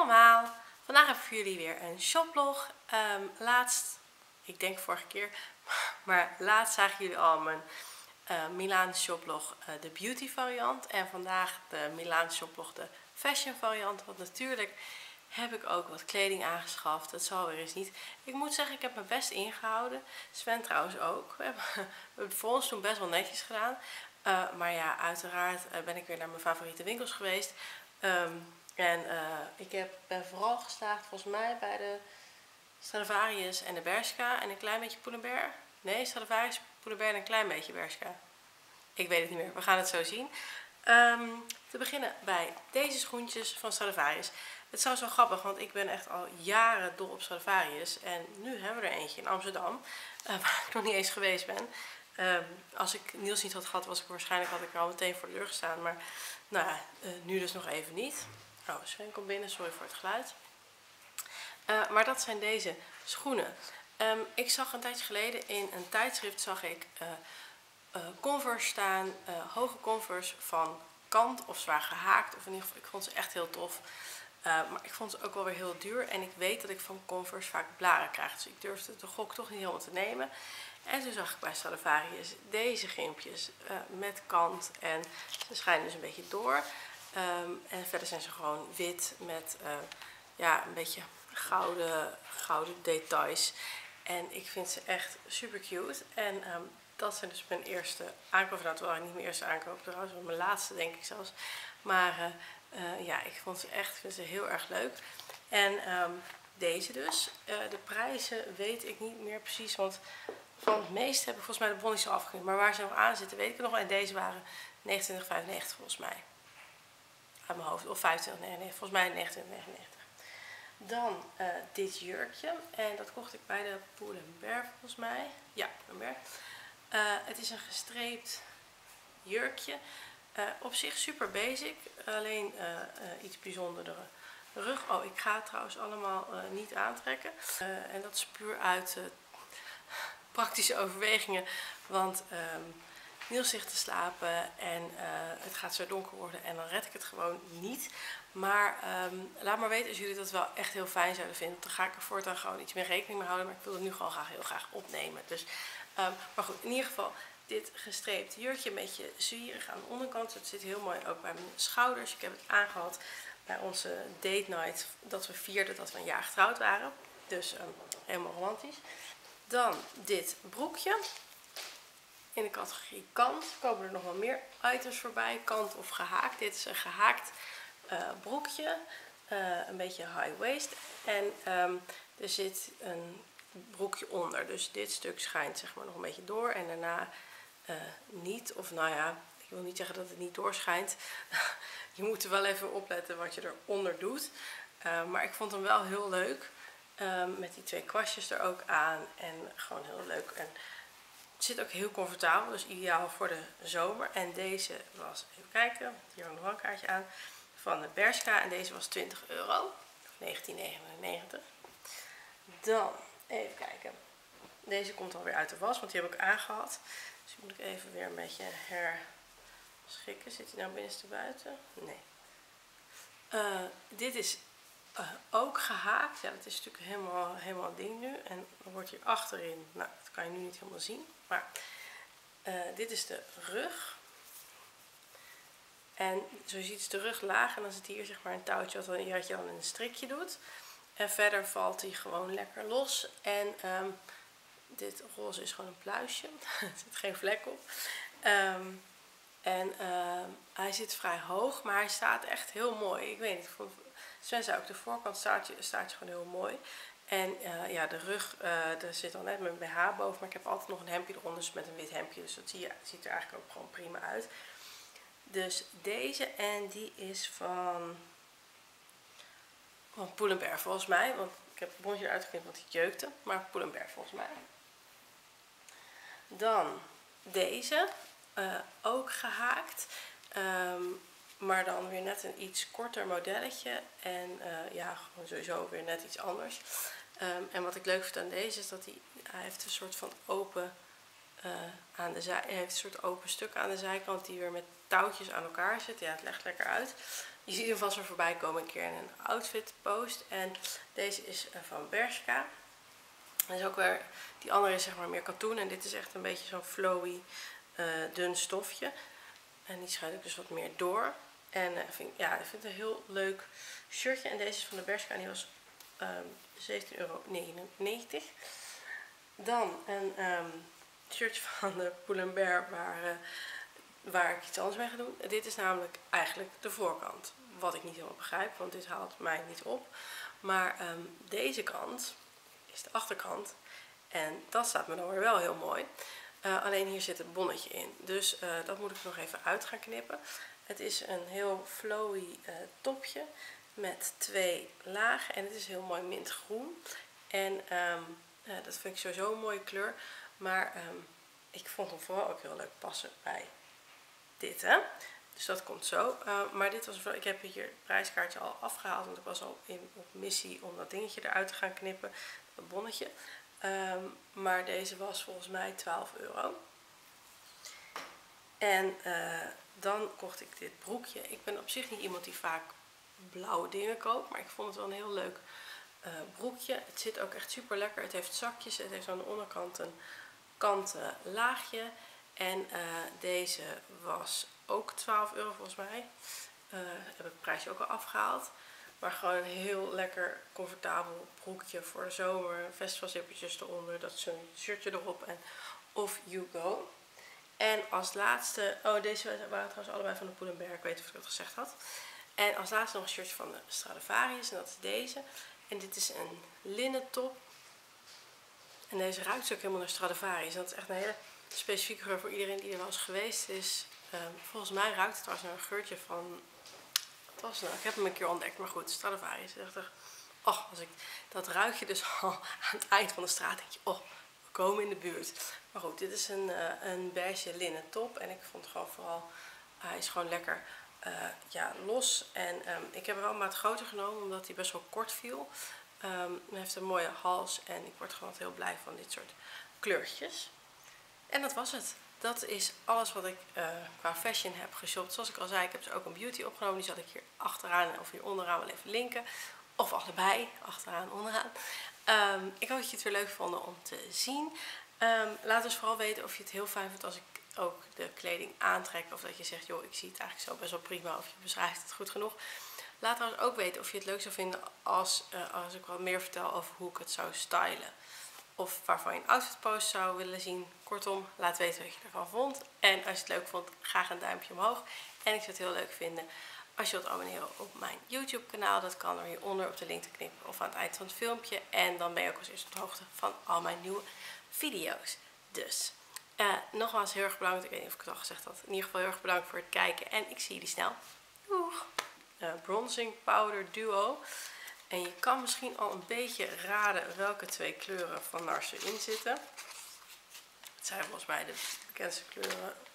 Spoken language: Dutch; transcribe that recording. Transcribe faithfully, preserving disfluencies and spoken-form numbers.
allemaal! Vandaag heb ik voor jullie weer een shoplog. Um, laatst, ik denk vorige keer, maar laatst zagen jullie al mijn uh, Milaan shoplog, uh, de beauty variant. En vandaag de Milaan shoplog, de fashion variant. Want natuurlijk heb ik ook wat kleding aangeschaft. Dat zal weer eens niet. Ik moet zeggen, ik heb mijn best ingehouden. Sven trouwens ook. We hebben, we hebben het voor ons toen best wel netjes gedaan. Uh, maar ja, uiteraard uh, ben ik weer naar mijn favoriete winkels geweest. Um, En uh, ik heb, ben vooral geslaagd volgens mij bij de Stradivarius en de Bershka en een klein beetje Pull&Bear. Nee, Stradivarius, Pull&Bear en een klein beetje Bershka. Ik weet het niet meer, we gaan het zo zien. Um, te beginnen bij deze schoentjes van Stradivarius. Het is zo zo grappig, want ik ben echt al jaren dol op Stradivarius. En nu hebben we er eentje in Amsterdam, uh, waar ik nog niet eens geweest ben. Um, als ik Niels niet had gehad, was ik waarschijnlijk had ik er al meteen voor de deur gestaan. Maar nou ja, uh, nu dus nog even niet. Oh, Sven komt binnen, sorry voor het geluid. Uh, maar dat zijn deze schoenen. Um, ik zag een tijdje geleden in een tijdschrift zag ik uh, uh, Converse staan, uh, hoge Converse van kant of zwaar gehaakt. Of in ieder geval, ik vond ze echt heel tof. Uh, maar ik vond ze ook wel weer heel duur. En ik weet dat ik van Converse vaak blaren krijg. Dus ik durfde de gok toch niet helemaal te nemen. En toen zag ik bij Stradivarius deze gimpjes uh, met kant. En ze schijnen dus een beetje door. Um, en verder zijn ze gewoon wit met uh, ja, een beetje gouden, gouden details. En ik vind ze echt super cute. En um, dat zijn dus mijn eerste aankoop. Nou, het was niet mijn eerste aankoop trouwens, maar mijn laatste denk ik zelfs. Maar uh, uh, ja, ik vond ze echt, vind ze heel erg leuk. En um, deze dus. Uh, de prijzen weet ik niet meer precies, want van het meeste heb ik volgens mij de bon niet al afgegeven. Maar waar ze nog aan zitten weet ik nog. En deze waren negenentwintig vijfennegentig volgens mij. Uit mijn hoofd, of vijfentwintig negenennegentig, volgens mij negenentwintig negenennegentig. Dan uh, dit jurkje. En dat kocht ik bij de Pull&Bear volgens mij. Ja, Pull&Bear. Uh, het is een gestreept jurkje. Uh, op zich super basic. Alleen uh, uh, iets bijzonderdere rug. Oh, ik ga het trouwens allemaal uh, niet aantrekken. Uh, en dat is puur uit uh, praktische overwegingen. Want um, Niels ligt te slapen en uh, het gaat zo donker worden en dan red ik het gewoon niet. Maar um, laat maar weten als jullie dat wel echt heel fijn zouden vinden. Dan ga ik er voortaan gewoon iets meer rekening mee houden. Maar ik wil het nu gewoon graag heel graag opnemen. Dus, um, maar goed, in ieder geval dit gestreept jurkje. Een beetje zwierig aan de onderkant. Het zit heel mooi ook bij mijn schouders. Ik heb het aangehad bij onze date night. Dat we vierden dat we een jaar getrouwd waren. Dus um, helemaal romantisch. Dan dit broekje. In de categorie kant komen er nog wel meer items voorbij. Kant of gehaakt. Dit is een gehaakt uh, broekje. Uh, een beetje high waist. En um, er zit een broekje onder. Dus dit stuk schijnt zeg maar nog een beetje door. En daarna uh, niet. Of nou ja, ik wil niet zeggen dat het niet doorschijnt. Je moet er wel even opletten wat je eronder doet. Uh, maar ik vond hem wel heel leuk. Um, met die twee kwastjes er ook aan. En gewoon heel leuk. En het zit ook heel comfortabel, dus ideaal voor de zomer. En deze was, even kijken, hier hangt nog een kaartje aan, van de Bershka. En deze was twintig euro, of negentien negenennegentig. Dan, even kijken. Deze komt alweer uit de was, want die heb ik aangehad. Dus die moet ik even weer een beetje herschikken. Zit hij nou binnenste buiten? Nee. Uh, dit is uh, ook gehaakt. Ja, dat is natuurlijk helemaal, helemaal een ding nu. En dan wordt hier achterin, nou, dat kan je nu niet helemaal zien. Maar uh, dit is de rug. En zo ziet is de rug laag. En dan zit hier zeg maar een touwtje wat, dan, wat je dan in een strikje doet. En verder valt hij gewoon lekker los. En um, dit roze is gewoon een pluisje. Er zit geen vlek op. Um, en uh, hij zit vrij hoog, maar hij staat echt heel mooi. Ik weet niet, voor Sven zei ook de voorkant staat je, staat je gewoon heel mooi. En uh, ja, de rug, uh, er zit al net mijn B H boven, maar ik heb altijd nog een hemdje eronder, dus met een wit hemdje. Dus dat zie je, ziet er eigenlijk ook gewoon prima uit. Dus deze, en die is van, van Pull&Bear volgens mij. Want ik heb het bondje eruit geknipt, want het jeukte. Maar Pull&Bear volgens mij. Dan deze. Uh, ook gehaakt. Um, maar dan weer net een iets korter modelletje. En uh, ja, gewoon sowieso weer net iets anders. Um, en wat ik leuk vind aan deze is dat hij, hij heeft een soort van open uh, aan de zij, hij heeft een soort open stuk aan de zijkant die weer met touwtjes aan elkaar zit. Ja, het legt lekker uit. Je ziet hem vast weer voorbij komen een keer in een outfit post. En deze is van Bershka. En is ook weer, die andere is zeg maar meer katoen. En dit is echt een beetje zo'n flowy, uh, dun stofje. En die schuit ook dus wat meer door. En uh, vind, ja, ik vind het een heel leuk shirtje. En deze is van de Bershka en die was um, zeventien euro negenennegentig. Dan een um, shirtje van de Pull&Bear waar, uh, waar ik iets anders mee ga doen. Dit is namelijk eigenlijk de voorkant. Wat ik niet helemaal begrijp, want dit haalt mij niet op. Maar um, deze kant is de achterkant. En dat staat me dan weer wel heel mooi. Uh, alleen hier zit het bonnetje in. Dus uh, dat moet ik nog even uit gaan knippen. Het is een heel flowy uh, topje met twee lagen. En het is heel mooi mintgroen. En um, uh, dat vind ik sowieso een mooie kleur. Maar um, ik vond hem vooral ook heel leuk passen bij dit. Hè? Dus dat komt zo. Uh, maar dit was, ik heb hier het prijskaartje al afgehaald. Want ik was al in, op missie om dat dingetje eruit te gaan knippen. Dat bonnetje. Um, maar deze was volgens mij twaalf euro. En uh, dan kocht ik dit broekje. Ik ben op zich niet iemand die vaak blauwe dingen koopt. Maar ik vond het wel een heel leuk uh, broekje. Het zit ook echt super lekker. Het heeft zakjes. Het heeft aan de onderkant een kanten laagje. En uh, deze was ook twaalf euro volgens mij. Uh, heb ik het prijsje ook al afgehaald. Maar gewoon een heel lekker comfortabel broekje voor de zomer. Festivalzippertjes eronder. Dat zo'n shirtje erop. En off you go. En als laatste. Oh, deze waren trouwens allebei van de Pull&Bear. Ik weet niet of ik dat gezegd had. En als laatste nog een shirtje van de Stradivarius. En dat is deze. En dit is een linnen top. En deze ruikt ook helemaal naar Stradivarius. En dat is echt een hele specifieke geur voor iedereen die er wel eens geweest is. Um, volgens mij ruikt het trouwens naar een geurtje van... Wat was het nou? Ik heb hem een keer ontdekt, maar goed, Stradivarius. Och, als ik, dat ruik je dus al aan het eind van de straat. Denk je, oh, we komen in de buurt. Maar goed, dit is een, uh, een beige linnen top. En ik vond gewoon vooral, uh, hij is gewoon lekker uh, ja, los. En um, ik heb hem wel een maat groter genomen, omdat hij best wel kort viel. Um, hij heeft een mooie hals en ik word gewoon heel blij van dit soort kleurtjes. En dat was het. Dat is alles wat ik uh, qua fashion heb geshopt. Zoals ik al zei, ik heb dus ook een beauty opgenomen. Die zal ik hier achteraan of hier onderaan wel even linken. Of allebei, achteraan, onderaan. Um, ik hoop dat je het weer leuk vond om te zien. Um, laat dus vooral weten of je het heel fijn vindt als ik ook de kleding aantrek. Of dat je zegt, joh, ik zie het eigenlijk zo best wel prima. Of je beschrijft het goed genoeg. Laat trouwens ook weten of je het leuk zou vinden als, uh, als ik wat meer vertel over hoe ik het zou stylen. Of waarvan je een outfit post zou willen zien. Kortom, laat weten wat je ervan vond. En als je het leuk vond, graag een duimpje omhoog. En ik zou het heel leuk vinden als je wilt abonneren op mijn YouTube kanaal. Dat kan door hieronder op de link te knippen of aan het eind van het filmpje. En dan ben je ook als eerste op de hoogte van al mijn nieuwe video's. Dus, uh, nogmaals heel erg bedankt. Ik weet niet of ik het al gezegd had. In ieder geval heel erg bedankt voor het kijken. En ik zie jullie snel. Doeg! Uh, bronzing Powder Duo. En je kan misschien al een beetje raden welke twee kleuren van Nars erin zitten. Het zijn volgens mij de bekendste kleuren